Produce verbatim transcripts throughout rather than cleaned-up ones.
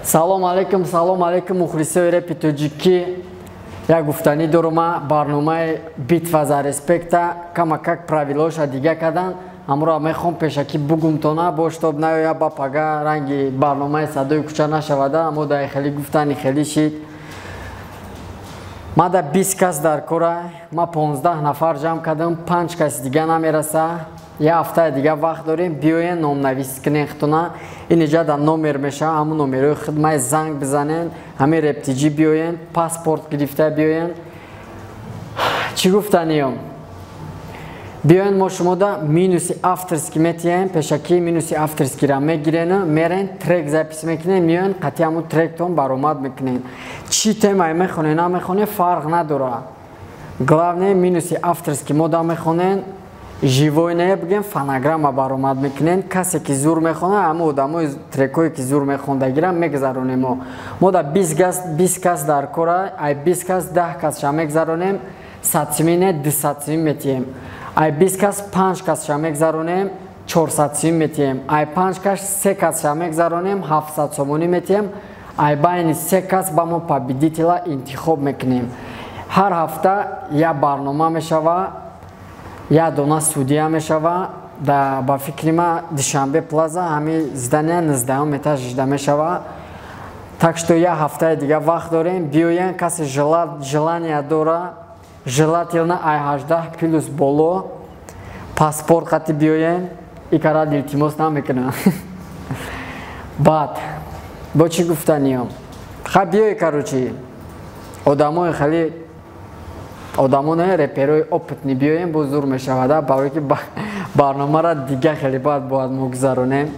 Салом алейкум, салом алейкум мухлисои репи тоҷикӣ. Як гуфтанӣ дорум барномаи битва за респекта кама как правилоша дига кардан. Амро мехом пешакӣ бугумтона боштоб наёя ба пага ранги барномаи садои кӯча нашавада, аммо дар хеле гуфтани хеле шид. Ма да бист кас дар кора, ма понздаҳ нафар ҷамъ кардам, панҷ каси дига намераса. Я ҳафтаи дига вақт дорем, биёен номнавис кунен хитона. Инҷа дар номер меша, ҳамун номерои хидмаи занг бизанен, ҳамин рептиҷӣ биёен, паспорт гирифта биёен. Чӣ гуфтаниём? Биёен мо шумода минуси авторски метиҳем, пешакӣ минуси авторскиро мегирен, мерен, трек запис мекунен, миёен, қатъи ҳамун тректон баромад мекунен. Чӣ темаи мехонен, намехонен, фарқ надорад. Главне минуси авторски мода мехонен, живой не бигем, фонограмма баромад мекунен. Касе ки зур мехона, ҳамон одамои трекҳое ки зур мехондагира мегзаронем. мо мо да бист кас дар кора, ай бист кас даҳ касша мегзаронем, садсими не дусад сими метиҳем. Ай бист кас панҷ касша мегзаронем, чорсад сими метиҳем. Ай панҷ кас се касша мегзаронем, ҳафтсад сомонӣ метиҳем. Ай байни се кас ба мо победителя интихоб мекунем. Ҳар ҳафта я барнома мешава, я дона судия мешава. Да ба фикри ма душанбе плаза ҳами здания нуздаҳум этаж ижда мешава. Так что я ҳафтаи дига вақт дорем, биёен, касе желания дора, желательно ай ҳаждаҳ плюс боло, паспорт қатъи биёен, икара илтимос намекунам. Баъд бо чӣ гуфтаниём? Ха биёи карочи одамои хеле одамоне реперои опытни биёем, бо зур мешавада, барое ки барномаро дига хеле баъд бояд мо гузаронем.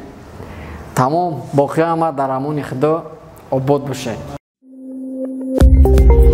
Тамом, боқиама дар амони худо обод бошед.